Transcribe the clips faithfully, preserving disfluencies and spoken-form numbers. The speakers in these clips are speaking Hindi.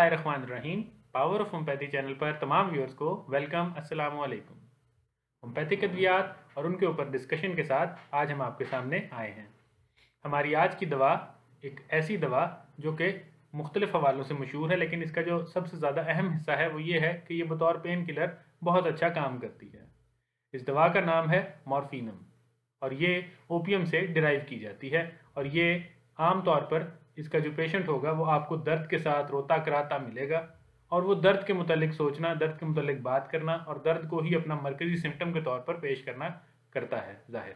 बिस्मिल्लाहिर्रहमानिर्रहीम। पावर ऑफ होम्योपैथी चैनल पर तमाम व्यूअर्स को वेलकम, अस्सलाम वालेकुम। होम्योपैथिक अद्वियात और उनके ऊपर डिस्कशन के साथ आज हम आपके सामने आए हैं। हमारी आज की दवा एक ऐसी दवा जो कि मुख्तलिफ हवालों से मशहूर है, लेकिन इसका जो सबसे ज़्यादा अहम हिस्सा है वो ये है कि ये बतौर पेन किलर बहुत अच्छा काम करती है। इस दवा का नाम है मॉर्फिनम और ये ओपियम से डिराइव की जाती है। और ये आम तौर पर इसका जो पेशेंट होगा वो आपको दर्द के साथ रोता कराता मिलेगा और वो दर्द के मुतालिक सोचना, दर्द के मुतालिक बात करना और दर्द को ही अपना मरकजी सिम्टम के तौर पर पेश करना करता है जाहिर।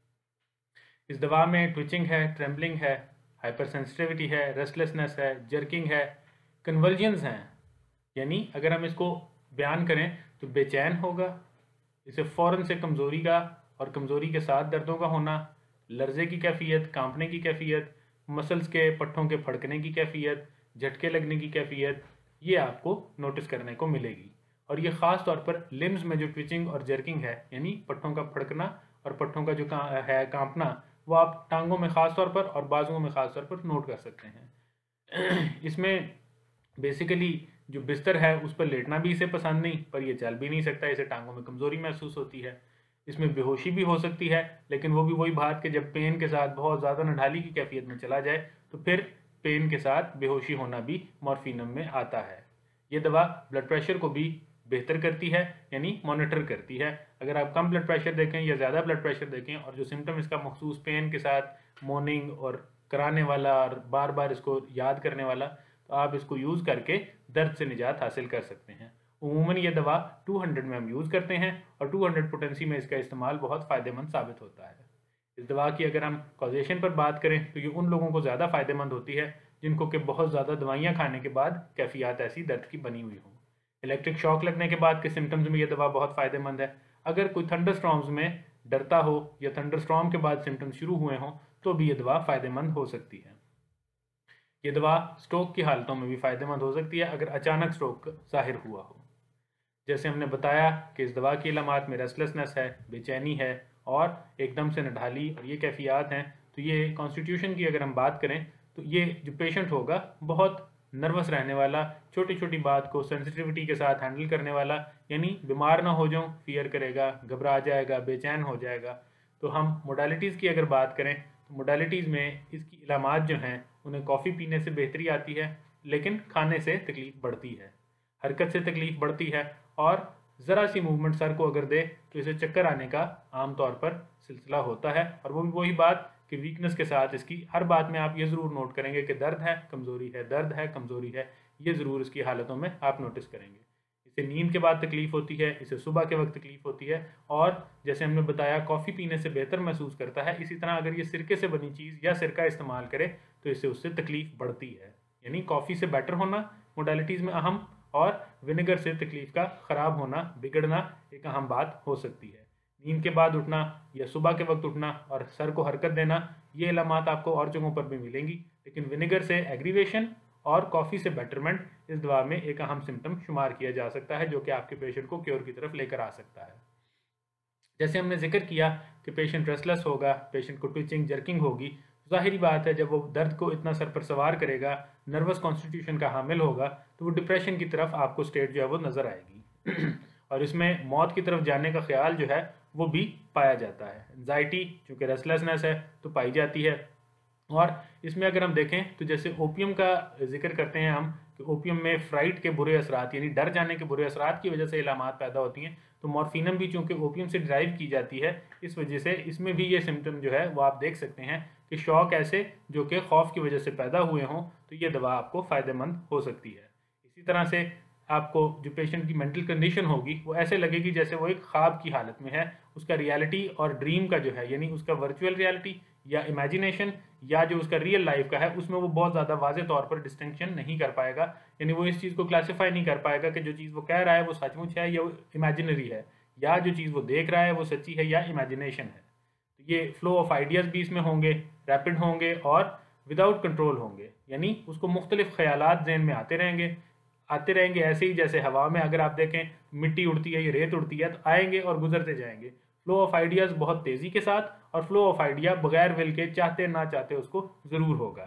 इस दवा में ट्विचिंग है, ट्रेम्बलिंग है, हाइपर सेंसिटिविटी है, रेस्टलेसनेस है, जर्किंग है, कन्वर्जन्स हैं। यानी अगर हम इसको बयान करें तो बेचैन होगा, इसे फ़ौरन से कमज़ोरी का और कमज़ोरी के साथ दर्दों का होना, लर्जे की कैफियत, कांपने की कैफियत, मसल्स के पट्टों के फड़कने की कैफियत, झटके लगने की कैफियत, ये आपको नोटिस करने को मिलेगी। और ये ख़ास तौर पर लिम्स में जो ट्विचिंग और जर्किंग है, यानी पट्टों का फड़कना और पट्टों का जो का, है कांपना, वो आप टांगों में ख़ास तौर पर और बाजुओं में ख़ास तौर पर नोट कर सकते हैं। इसमें बेसिकली जो बिस्तर है उस पर लेटना भी इसे पसंद नहीं, पर यह चल भी नहीं सकता, इसे टांगों में कमज़ोरी महसूस होती है। इसमें बेहोशी भी हो सकती है, लेकिन वो भी वही बात कि जब पेन के साथ बहुत ज़्यादा नढाली की कैफियत में चला जाए तो फिर पेन के साथ बेहोशी होना भी मॉर्फिनम में आता है। ये दवा ब्लड प्रेशर को भी बेहतर करती है, यानी मॉनिटर करती है। अगर आप कम ब्लड प्रेशर देखें या ज़्यादा ब्लड प्रेशर देखें और जो सिम्टम इसका मखसूस पेन के साथ मोर्निंग और कराने वाला और बार बार इसको याद करने वाला, तो आप इसको यूज़ करके दर्द से निजात हासिल कर सकते हैं। उमूमन ये दवा दो सौ में हम यूज़ करते हैं और दो सौ पोटेंसी में इसका इस्तेमाल बहुत फ़ायदेमंद साबित होता है। इस दवा की अगर हम कॉजेशन पर बात करें तो ये उन लोगों को ज़्यादा फ़ायदेमंद होती है जिनको कि बहुत ज़्यादा दवाइयाँ खाने के बाद कैफियत ऐसी दर्द की बनी हुई हों। इलेक्ट्रिक शॉक लगने के बाद के सिम्टम्स में ये दवा बहुत फ़ायदेमंद है। अगर कोई थंडर स्टॉर्म्स में डरता हो या थंडर स्टॉर्म के बाद सिम्टम्स शुरू हुए हों तो भी ये दवा फ़ायदेमंद हो सकती है। ये दवा स्ट्रोक की हालतों में भी फ़ायदेमंद हो सकती है अगर अचानक स्ट्रोक ज़ाहिर हुआ हो। जैसे हमने बताया कि इस दवा की इलामात में रेस्टलेसनेस है, बेचैनी है और एकदम से नढाली और ये कैफियत हैं। तो ये कॉन्स्टिट्यूशन की अगर हम बात करें तो ये जो पेशेंट होगा बहुत नर्वस रहने वाला, छोटी छोटी बात को सेंसिटिविटी के साथ हैंडल करने वाला, यानी बीमार ना हो जाऊँ फियर करेगा, घबरा जाएगा, बेचैन हो जाएगा। तो हम मोडालिटीज़ की अगर बात करें तो मोडालिटीज़ में इसकी इलामात जो हैं उन्हें कॉफ़ी पीने से बेहतरी आती है, लेकिन खाने से तकलीफ़ बढ़ती है, हरकत से तकलीफ़ बढ़ती है और ज़रा सी मूवमेंट सर को अगर दे तो इसे चक्कर आने का आम तौर पर सिलसिला होता है। और वो भी वही बात कि वीकनेस के साथ इसकी हर बात में आप ये ज़रूर नोट करेंगे कि दर्द है, कमज़ोरी है, दर्द है, कमज़ोरी है, ये ज़रूर इसकी हालतों में आप नोटिस करेंगे। इसे नींद के बाद तकलीफ़ होती है, इसे सुबह के वक्त तकलीफ़ होती है और जैसे हमने बताया कॉफ़ी पीने से बेहतर महसूस करता है। इसी तरह अगर ये सिरके से बनी चीज़ या सिरका इस्तेमाल करे तो इससे उससे तकलीफ़ बढ़ती है। यानी कॉफ़ी से बेटर होना मोडालिटीज़ में अहम और विनेगर से तकलीफ़ का ख़राब होना, बिगड़ना एक अहम बात हो सकती है। नींद के बाद उठना या सुबह के वक्त उठना और सर को हरकत देना, ये इलामात आपको और जगहों पर भी मिलेंगी, लेकिन विनेगर से एग्रीवेशन और कॉफ़ी से बेटरमेंट इस दवा में एक अहम सिम्टम शुमार किया जा सकता है जो कि आपके पेशेंट को क्योर की तरफ लेकर आ सकता है। जैसे हमने जिक्र किया कि पेशेंट रेस्टलेस होगा, पेशेंट को ट्विचिंग जर्किंग होगी, ज़ाहिरी बात है जब वो दर्द को इतना सर पर सवार करेगा, नर्वस कॉन्स्टिट्यूशन का हामिल होगा, तो वो डिप्रेशन की तरफ आपको स्टेट जो है वो नज़र आएगी और इसमें मौत की तरफ जाने का ख्याल जो है वो भी पाया जाता है। एंजाइटी चूँकि रेस्टलेसनेस है तो पाई जाती है। और इसमें अगर हम देखें तो जैसे ओपियम का जिक्र करते हैं हम कि ओपियम में फ्राइट के बुरे असरात यानी डर जाने के बुरे असरात की वजह से इलामात पैदा होती हैं, तो मॉर्फिनम भी चूँकि ओपियम से ड्राइव की जाती है, इस वजह से इसमें भी ये सिम्टम जो है वो आप देख सकते हैं कि शॉक ऐसे जो कि खौफ की वजह से पैदा हुए हों तो ये दवा आपको फ़ायदेमंद हो सकती है। इसी तरह से आपको जो पेशेंट की मेंटल कंडीशन होगी वो ऐसे लगेगी जैसे वो एक ख्वाब की हालत में है, उसका रियलिटी और ड्रीम का जो है यानी उसका वर्चुअल रियलिटी या इमेजिनेशन या जो उसका रियल लाइफ का है उसमें वो बहुत ज़्यादा वाज़े तौर पर डिस्टिंक्शन नहीं कर पाएगा। यानी वो इस चीज़ को क्लासीफाई नहीं कर पाएगा कि जो चीज़ वो कह रहा है वो सचमुच है या वो इमेजिनरी है, या जो चीज़ वो देख रहा है वो सच्ची है या इमेजिनेशन है। तो ये फ्लो ऑफ आइडियाज़ भी इसमें होंगे, रैपिड होंगे और विदाउट कंट्रोल होंगे, यानी उसको मुख्तलिफ ख्यालात ज़हन में आते रहेंगे आते रहेंगे ऐसे ही जैसे हवा में अगर आप देखें मिट्टी उड़ती है या रेत उड़ती है तो आएंगे और गुजरते जाएंगे। फ्लो ऑफ आइडियाज़ बहुत तेज़ी के साथ और फ्लो ऑफ आइडिया बगैर विल के चाहते ना चाहते उसको ज़रूर होगा।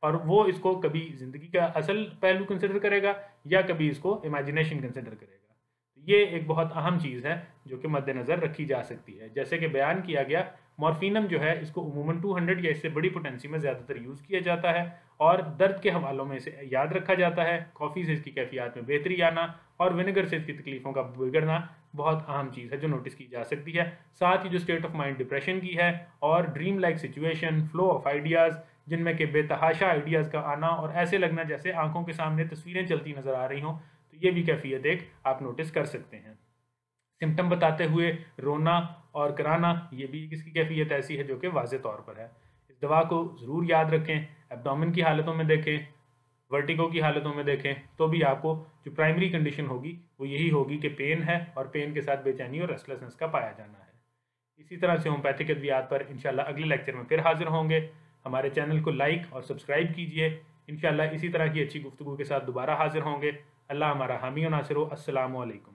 और वो इसको कभी ज़िंदगी का असल पहलू कंसिडर करेगा या कभी इसको इमेजिनेशन कंसिडर करेगा। ये एक बहुत अहम चीज़ है जो कि मद्देनज़र रखी जा सकती है। जैसे कि बयान किया गया, मॉर्फिनम जो है इसको उमूमन दो सौ या इससे बड़ी पोटेंसी में ज़्यादातर यूज़ किया जाता है और दर्द के हवालों में इसे याद रखा जाता है। कॉफ़ी से इसकी कैफियत में बेहतरी आना और विनेगर से इसकी तकलीफ़ों का बिगड़ना बहुत अहम चीज़ है जो नोटिस की जा सकती है। साथ ही जो स्टेट ऑफ माइंड डिप्रेशन की है और dream like situation, flow of ideas जिनमें के बेतहाशा आइडियाज़ का आना और ऐसे लगना जैसे आंखों के सामने तस्वीरें चलती नज़र आ रही हों, तो ये भी कैफियत एक आप नोटिस कर सकते हैं। सिम्टम बताते हुए रोना और कराना, ये भी इसकी कैफियत ऐसी है जो कि वाज़े तौर पर है। इस दवा को ज़रूर याद रखें, एब्डोमेन की हालतों में देखें, वर्टिगो की हालतों में देखें, तो भी आपको जो प्राइमरी कंडीशन होगी वो यही होगी कि पेन है और पेन के साथ बेचैनी और रेस्टलेसनेस का पाया जाना है। इसी तरह से होम्योपैथिक अद्वियात पर इंशाल्लाह अगले लेक्चर में फिर हाजिर होंगे। हमारे चैनल को लाइक और सब्सक्राइब कीजिए। इंशाल्लाह इसी तरह की अच्छी गुफ्तगू के साथ दोबारा हाजिर होंगे। अल्लाह हमारा हामी और नासिर हो। अस्सलामु अलैकुम।